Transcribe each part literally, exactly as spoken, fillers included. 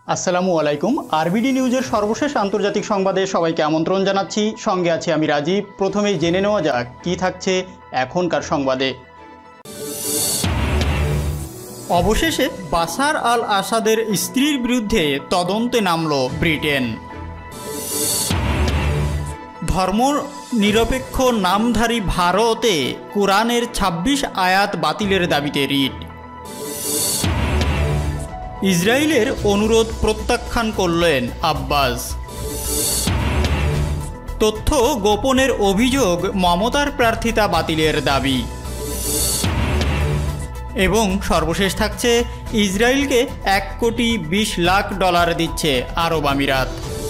আসসালামু আলাইকুম। আরবিডি নিউজের সর্বশেষ আন্তর্জাতিক সংবাদে সবাইকে আমন্ত্রণ জানাচ্ছি। সঙ্গে আছি আমি রাজীব। প্রথমেই জেনে নেওয়া যাক কী থাকছে এখনকার সংবাদে। অবশেষে বাশার আল আসাদের স্ত্রীর বিরুদ্ধে তদন্তে নামল ব্রিটেন। ধর্ম নিরপেক্ষ নামধারী ভারতে কোরআনের ছাব্বিশ আয়াত বাতিলের দাবিতে রিট। ইসরায়েলের অনুরোধ প্রত্যাখ্যান করলেন আব্বাস। তথ্য গোপনের অভিযোগ, মমতার প্রার্থিতা বাতিলের দাবি। এবং সর্বশেষ থাকছে ইসরায়েলকে এক কোটি বিশ লাখ ডলার দিচ্ছে আরব আমিরাত।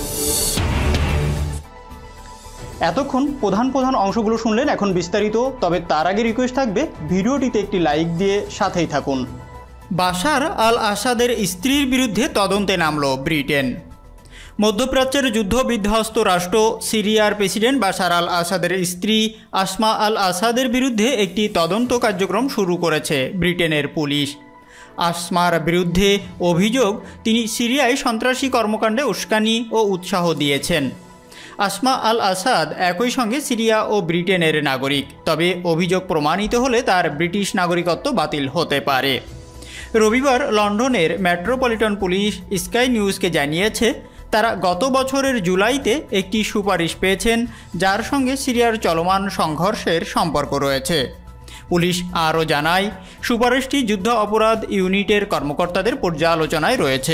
এতক্ষণ প্রধান প্রধান অংশগুলো শুনলেন, এখন বিস্তারিত। তবে তার আগে রিকোয়েস্ট থাকবে ভিডিওটিতে একটি লাইক দিয়ে সাথেই থাকুন। বাশার আল আসাদের স্ত্রীর বিরুদ্ধে তদন্তে নামল ব্রিটেন। মধ্যপ্রাচ্যের যুদ্ধ বিধ্বস্ত রাষ্ট্র সিরিয়ার প্রেসিডেন্ট বাশার আল আসাদের স্ত্রী আসমা আল আসাদের বিরুদ্ধে একটি তদন্ত কার্যক্রম শুরু করেছে ব্রিটেনের পুলিশ। আসমার বিরুদ্ধে অভিযোগ, তিনি সিরিয়ায় সন্ত্রাসী কর্মকাণ্ডে উস্কানি ও উৎসাহ দিয়েছেন। আসমা আল আসাদ একই সঙ্গে সিরিয়া ও ব্রিটেনের নাগরিক, তবে অভিযোগ প্রমাণিত হলে তার ব্রিটিশ নাগরিকত্ব বাতিল হতে পারে। রবিবার লন্ডনের মেট্রোপলিটন পুলিশ স্কাই নিউজকে জানিয়েছে, তারা গত বছরের জুলাইতে একটি সুপারিশ পেয়েছেন যার সঙ্গে সিরিয়ার চলমান সংঘর্ষের সম্পর্ক রয়েছে। পুলিশ আরও জানায়, সুপারিশটি যুদ্ধ অপরাধ ইউনিটের কর্মকর্তাদের পর্যালোচনায় রয়েছে।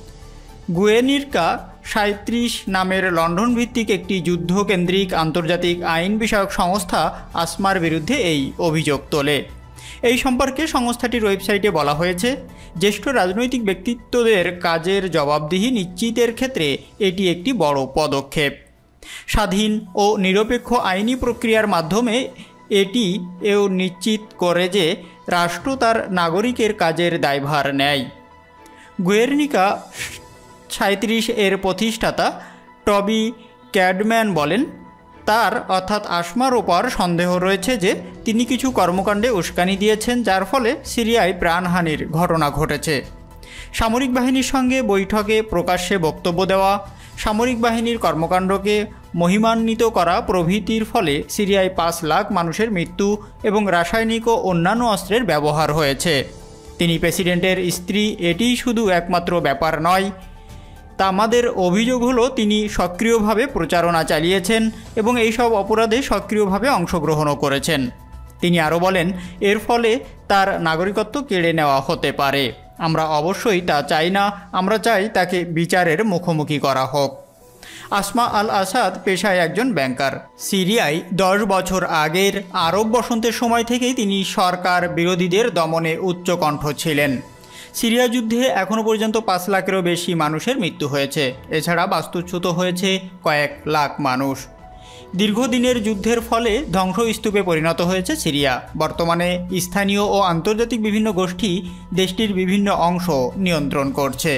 গুয়েনিরকা সাঁত্রিশ নামের লন্ডন ভিত্তিক একটি যুদ্ধকেন্দ্রিক আন্তর্জাতিক আইন বিষয়ক সংস্থা আসমার বিরুদ্ধে এই অভিযোগ তোলে। এই সম্পর্কে সংস্থাটির ওয়েবসাইটে বলা হয়েছে, জ্যেষ্ঠ রাজনৈতিক ব্যক্তিত্বদের কাজের জবাবদিহি নিশ্চিতের ক্ষেত্রে এটি একটি বড় পদক্ষেপ। স্বাধীন ও নিরপেক্ষ আইনি প্রক্রিয়ার মাধ্যমে এটি এও নিশ্চিত করে যে রাষ্ট্র তার নাগরিকের কাজের দায়ভার নেয়। গুয়ের্নিকা সাঁত্রিশ এর প্রতিষ্ঠাতা টবি ক্যাডম্যান বলেন, তার অর্থাৎ আসমার ওপর সন্দেহ রয়েছে যে তিনি কিছু কর্মকাণ্ডে উস্কানি দিয়েছেন, যার ফলে সিরিয়ায় প্রাণহানির ঘটনা ঘটেছে। সামরিক বাহিনীর সঙ্গে বৈঠকে প্রকাশ্যে বক্তব্য দেওয়া, সামরিক বাহিনীর কর্মকাণ্ডকে মহিমান্বিত করা প্রভৃতির ফলে সিরিয়ায় পাঁচ লাখ মানুষের মৃত্যু এবং রাসায়নিক ও অন্যান্য অস্ত্রের ব্যবহার হয়েছে। তিনি প্রেসিডেন্টের স্ত্রী, এটিই শুধু একমাত্র ব্যাপার নয়। তা আমাদের অভিযোগ হলো তিনি সক্রিয়ভাবে প্রচারণা চালিয়েছেন এবং এইসব অপরাধে সক্রিয়ভাবে অংশগ্রহণও করেছেন। তিনি আরও বলেন, এর ফলে তার নাগরিকত্ব কেড়ে নেওয়া হতে পারে। আমরা অবশ্যই তা চাই না, আমরা চাই তাকে বিচারের মুখোমুখি করা হোক। আসমা আল আসাদ পেশায় একজন ব্যাংকার। সিরিয়ায় দশ বছর আগের আরব বসন্তের সময় থেকেই তিনি সরকার বিরোধীদের দমনে উচ্চকণ্ঠ ছিলেন। সিরিয়া যুদ্ধে এখনও পর্যন্ত পাঁচ লাখেরও বেশি মানুষের মৃত্যু হয়েছে। এছাড়া বাস্তুচ্যুত হয়েছে কয়েক লাখ মানুষ। দীর্ঘদিনের যুদ্ধের ফলে ধ্বংসস্তূপে পরিণত হয়েছে সিরিয়া। বর্তমানে স্থানীয় ও আন্তর্জাতিক বিভিন্ন গোষ্ঠী দেশটির বিভিন্ন অংশ নিয়ন্ত্রণ করছে।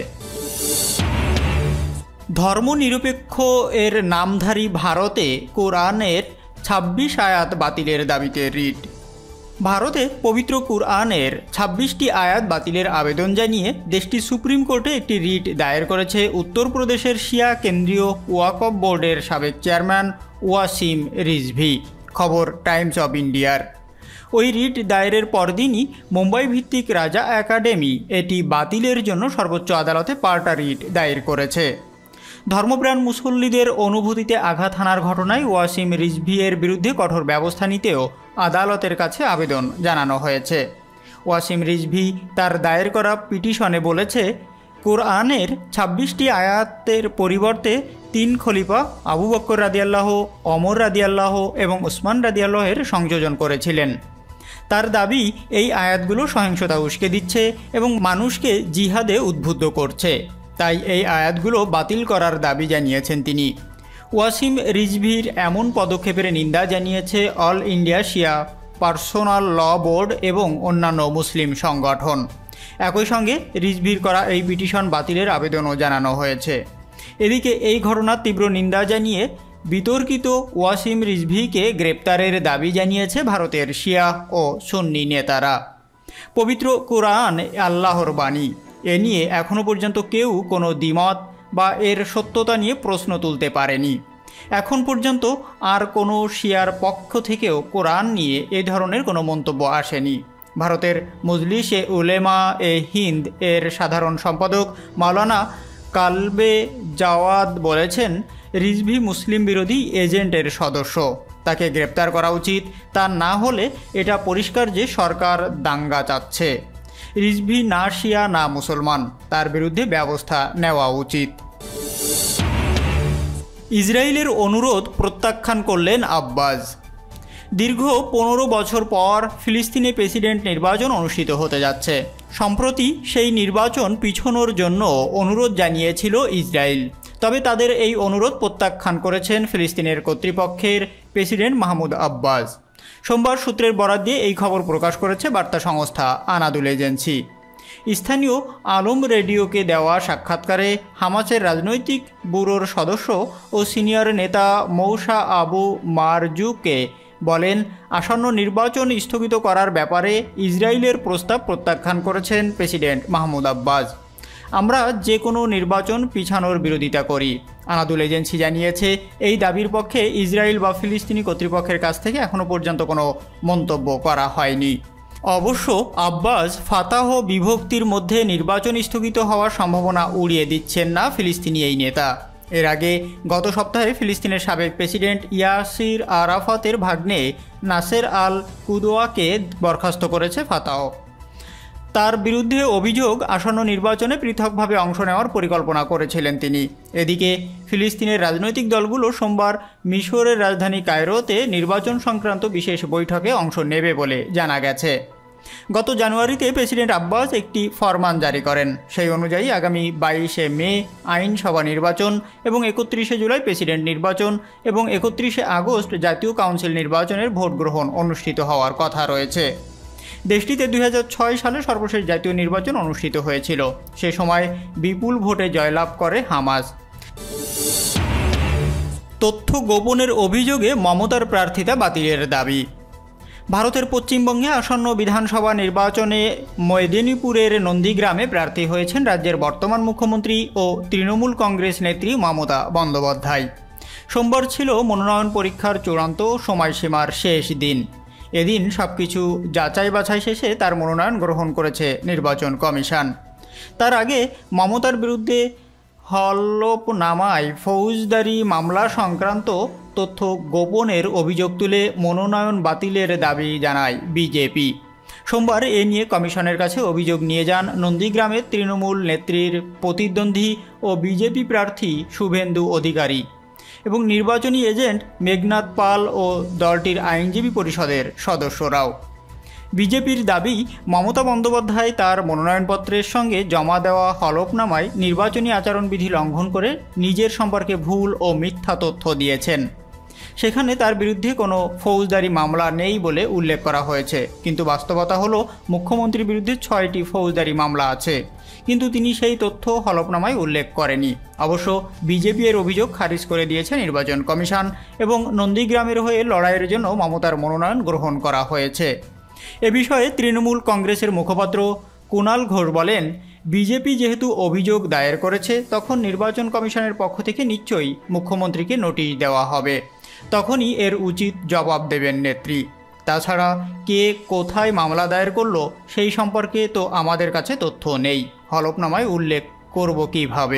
ধর্মনিরপেক্ষ এর নামধারী ভারতে কোরআনের ছাব্বিশ আয়াত বাতিলের দাবিতে রিট। ভারতে পবিত্র কুরআনের ছাব্বিশটি আয়াত বাতিলের আবেদন জানিয়ে দেশটি সুপ্রিম কোর্টে একটি রিট দায়ের করেছে উত্তরপ্রদেশের শিয়া কেন্দ্রীয় ওয়াকফ বোর্ডের সাবেক চেয়ারম্যান ওয়াসিম রিজভি। খবর টাইমস অব ইন্ডিয়ার। ওই রিট দায়েরের পরদিনই মুম্বাই ভিত্তিক রাজা একাডেমি এটি বাতিলের জন্য সর্বোচ্চ আদালতে পাল্টা রিট দায়ের করেছে। ধর্মপ্রাণ মুসল্লিদের অনুভূতিতে আঘাত হানার ঘটনায় ওয়াসিম রিজভি এর বিরুদ্ধে কঠোর ব্যবস্থা নিতেও আদালতের কাছে আবেদন জানানো হয়েছে। ওয়াসিম রিজভি তার দায়ের করা পিটিশনে বলেছে, কোরআনের ছাব্বিশটি আয়াতের পরিবর্তে তিন খলিফা আবু বকর রাদিয়াল্লাহ, ওমর রাদিয়াল্লাহ এবং উসমান রাদিয়াল্লাহের সংযোজন করেছিলেন। তার দাবি, এই আয়াতগুলো সহিংসতা উস্কে দিচ্ছে এবং মানুষকে জিহাদে উদ্বুদ্ধ করছে, তাই এই আয়াতগুলো বাতিল করার দাবি জানিয়েছেন তিনি। ওয়াসিম রিজভির এমন পদক্ষেপের নিন্দা জানিয়েছে All India Shia Personal Law Board এবং অন্যান্য মুসলিম সংগঠন। একই সঙ্গে রিজভির করা এই পিটিশন বাতিলের আবেদনও জানানো হয়েছে। এদিকে এই ঘটনার তীব্র নিন্দা জানিয়ে বিতর্কিত ওয়াসিম রিজভিকে গ্রেপ্তারের দাবি জানিয়েছে ভারতের শিয়া ও সুন্নি নেতারা। পবিত্র কোরআন আল্লাহর বাণী, এ নিয়ে এখনও পর্যন্ত কেউ কোনো দ্বিমত বা এর সত্যতা নিয়ে প্রশ্ন তুলতে পারেনি। এখন পর্যন্ত আর কোনো শিয়ার পক্ষ থেকেও কোরআন নিয়ে এ ধরনের কোনো মন্তব্য আসেনি। ভারতের মজলিস-এ উলেমা এ হিন্দ এর সাধারণ সম্পাদক মাওলানা কালবে জাওয়াদ বলেছেন, রিজভী মুসলিম বিরোধী এজেন্টের সদস্য, তাকে গ্রেপ্তার করা উচিত। তা না হলে এটা পরিষ্কার যে সরকার দাঙ্গা চাচ্ছে। রিজভী না শিয়া না মুসলমান, তার বিরুদ্ধে ব্যবস্থা নেওয়া উচিত। ইসরায়েলের অনুরোধ প্রত্যাখ্যান করলেন আব্বাস। দীর্ঘ পনেরো বছর পর ফিলিস্তিনে প্রেসিডেন্ট নির্বাচন অনুষ্ঠিত হতে যাচ্ছে। সম্প্রতি সেই নির্বাচন পিছনোর জন্য অনুরোধ জানিয়েছিল ইসরায়েল, তবে তাদের এই অনুরোধ প্রত্যাখ্যান করেছেন ফিলিস্তিনের কর্তৃপক্ষের প্রেসিডেন্ট মাহমুদ আব্বাস। সোমবার সূত্রের বরাত দিয়ে এই খবর প্রকাশ করেছে বার্তা সংস্থা আনাদুল এজেন্সি। স্থানীয় আলম রেডিওকে দেওয়া সাক্ষাৎকারে হামাসের রাজনৈতিক ব্যুরোর সদস্য ও সিনিয়র নেতা মৌসা আবু মারজুকে বলেন, আসন্ন নির্বাচন স্থগিত করার ব্যাপারে ইসরায়েলের প্রস্তাব প্রত্যাখ্যান করেছেন প্রেসিডেন্ট মাহমুদ আব্বাস। আমরা যে কোনো নির্বাচন পিছানোর বিরোধিতা করি। আনাদুল এজেন্সি জানিয়েছে, এই দাবির পক্ষে ইসরায়েল বা ফিলিস্তিনি কর্তৃপক্ষের কাছ থেকে এখনও পর্যন্ত কোনো মন্তব্য করা হয়নি। অবশ্য আব্বাস ফাতাহ বিভক্তির মধ্যে নির্বাচন স্থগিত হওয়ার সম্ভাবনা উড়িয়ে দিচ্ছেন না ফিলিস্তিনি এই নেতা। এর আগে গত সপ্তাহে ফিলিস্তিনের সাবেক প্রেসিডেন্ট ইয়াসির আরাফাতের ভাগ্নে নাসের আল কুদওয়াকে বরখাস্ত করেছে ফাতাহ। তার বিরুদ্ধে অভিযোগ, আসন্ন নির্বাচনে পৃথকভাবে অংশ নেওয়ার পরিকল্পনা করেছিলেন তিনি। এদিকে ফিলিস্তিনের রাজনৈতিক দলগুলো সোমবার মিশরের রাজধানী কায়রোতে নির্বাচন সংক্রান্ত বিশেষ বৈঠকে অংশ নেবে বলে জানা গেছে। গত জানুয়ারিতে প্রেসিডেন্ট আব্বাস একটি ফরমান জারি করেন। সেই অনুযায়ী আগামী বাইশে মে আইনসভা নির্বাচন এবং একত্রিশে জুলাই প্রেসিডেন্ট নির্বাচন এবং একত্রিশে আগস্ট জাতীয় কাউন্সিল নির্বাচনের ভোট গ্রহণ অনুষ্ঠিত হওয়ার কথা রয়েছে। দেশটিতে দুই হাজার ছয় সালে সর্বশেষ জাতীয় নির্বাচন অনুষ্ঠিত হয়েছিল। সে সময় বিপুল ভোটে জয়লাভ করে হামাস। তথ্য গোপনের অভিযোগে মমতার প্রার্থিতা বাতিলের দাবি। ভারতের পশ্চিমবঙ্গে আসন্ন বিধানসভা নির্বাচনে মেদিনীপুরের নন্দীগ্রামে প্রার্থী হয়েছেন রাজ্যের বর্তমান মুখ্যমন্ত্রী ও তৃণমূল কংগ্রেস নেত্রী মমতা বন্দ্যোপাধ্যায়। সোমবার ছিল মনোনয়ন পরীক্ষার চূড়ান্ত সময়সীমার শেষ দিন। এদিন সবকিছু যাচাই বাছাই শেষে তার মনোনয়ন গ্রহণ করেছে নির্বাচন কমিশন। তার আগে মমতার বিরুদ্ধে হলফনামায় ফৌজদারি মামলা সংক্রান্ত তথ্য গোপনের অভিযোগ তুলে মনোনয়ন বাতিলের দাবি জানায় বিজেপি। সোমবার এ নিয়ে কমিশনের কাছে অভিযোগ নিয়ে যান নন্দীগ্রামের তৃণমূল নেত্রীর প্রতিদ্বন্দ্বী ও বিজেপি প্রার্থী শুভেন্দু অধিকারী এবং নির্বাচনী এজেন্ট মেঘনাথ পাল ও দলটির আইনজীবী পরিষদের সদস্যরাও। বিজেপির দাবি, মমতা বন্দ্যোপাধ্যায় তার মনোনয়নপত্রের সঙ্গে জমা দেওয়া হলফনামায় নির্বাচনী আচরণবিধি লঙ্ঘন করে নিজের সম্পর্কে ভুল ও মিথ্যা তথ্য দিয়েছেন। সেখানে তার বিরুদ্ধে কোনো ফৌজদারি মামলা নেই বলে উল্লেখ করা হয়েছে, কিন্তু বাস্তবতা হলো মুখ্যমন্ত্রীর বিরুদ্ধে ছয়টি ফৌজদারি মামলা আছে, কিন্তু তিনি সেই তথ্য হলফনামায় উল্লেখ করেনি। অবশ্য বিজেপি এর অভিযোগ খারিজ করে দিয়েছে নির্বাচন কমিশন এবং নন্দীগ্রামের হয়ে লড়াইয়ের জন্য মমতার মনোনয়ন গ্রহণ করা হয়েছে। এ বিষয়ে তৃণমূল কংগ্রেসের মুখপাত্র কুণাল ঘোষ বলেন, বিজেপি যেহেতু অভিযোগ দায়ের করেছে, তখন নির্বাচন কমিশনের পক্ষ থেকে নিশ্চয়ই মুখ্যমন্ত্রীকে নোটিশ দেওয়া হবে, তখনই এর উচিত জবাব দেবেন নেত্রী। তাছাড়া কে কোথায় মামলা দায়ের করলো সেই সম্পর্কে তো আমাদের কাছে তথ্য নেই, হলফনামায় উল্লেখ করব কিভাবে।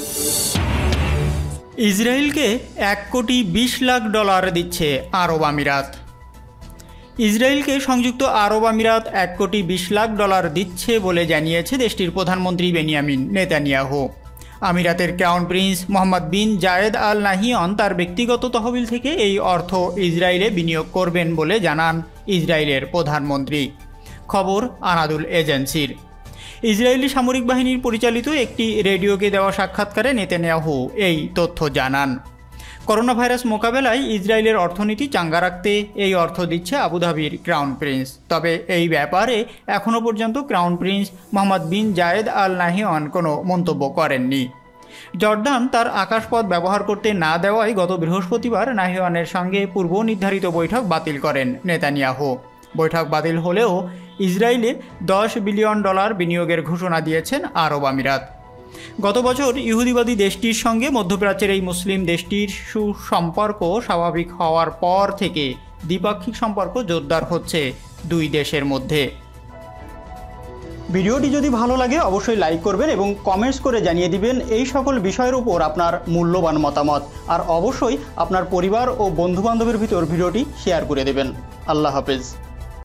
ইসরায়েলকে এক কোটি বিশ লাখ ডলার দিচ্ছে আরব আমিরাত। ইসরায়েলকে সংযুক্ত আরব আমিরাত এক কোটি বিশ লাখ ডলার দিচ্ছে বলে জানিয়েছে দেশটির প্রধানমন্ত্রী বেনিয়ামিন নেতানিয়াহু। আমিরাতের crown prince Mohammed bin Zayed Al Nahyan তার ব্যক্তিগত তহবিল থেকে এই অর্থ ইসরায়েলে বিনিয়োগ করবেন বলে জানান ইসরায়েলের প্রধানমন্ত্রী। খবর আনাদুল এজেন্সির। ইসরায়েলি সামরিক বাহিনীর পরিচালিত একটি রেডিওকে দেওয়া সাক্ষাৎকারে নেতানিয়াহু এই তথ্য জানান। করোনা ভাইরাস মোকাবেলায় ইসরায়েলের অর্থনীতি চাঙ্গা রাখতে এই অর্থ দিচ্ছে আবুধাবির ক্রাউন প্রিন্স। তবে এই ব্যাপারে এখনও পর্যন্ত crown prince Mohammed bin Zayed Al Nahyan কোনো মন্তব্য করেননি। জর্ডান তার আকাশপথ ব্যবহার করতে না দেওয়ায় গত বৃহস্পতিবার নাহিয়ানের সঙ্গে পূর্ব নির্ধারিত বৈঠক বাতিল করেন নেতানিয়াহু। বৈঠক বাতিল হলেও ইসরায়েলে দশ বিলিয়ন ডলার বিনিয়োগের ঘোষণা দিয়েছেন আরব আমিরাত। গত বছর ইহুদিবাদী দেশটির সঙ্গে মধ্যপ্রাচ্যের এই মুসলিম দেশটির সুসম্পর্ক স্বাভাবিক হওয়ার পর থেকে দ্বিপাক্ষিক সম্পর্ক জোরদার হচ্ছে দুই দেশের মধ্যে। ভিডিওটি যদি ভালো লাগে অবশ্যই লাইক করবেন এবং কমেন্টস করে জানিয়ে দিবেন এই সকল বিষয়ের উপর আপনার মূল্যবান মতামত। আর অবশ্যই আপনার পরিবার ও বন্ধুবান্ধবের ভিতর ভিডিওটি শেয়ার করে দেবেন। আল্লাহ হাফেজ।